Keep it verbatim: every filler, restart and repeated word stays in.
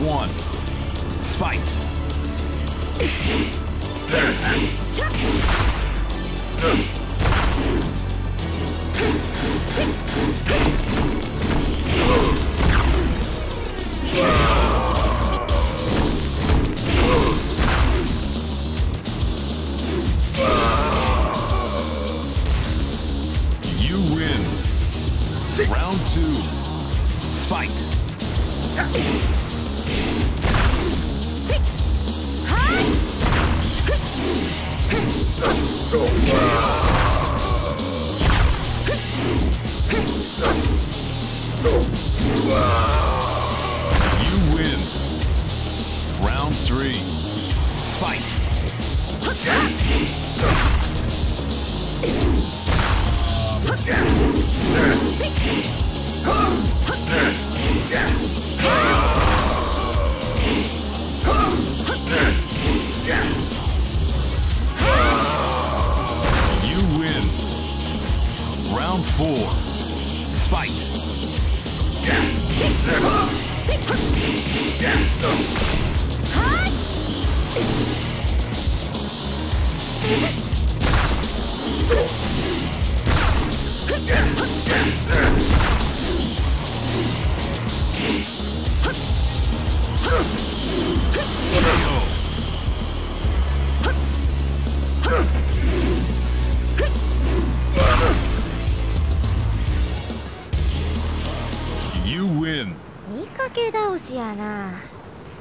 one. Fight. You win. Round two. Fight. You win. Round three. Fight. You win. Round four. Fight. You win. 見かけ倒しやな。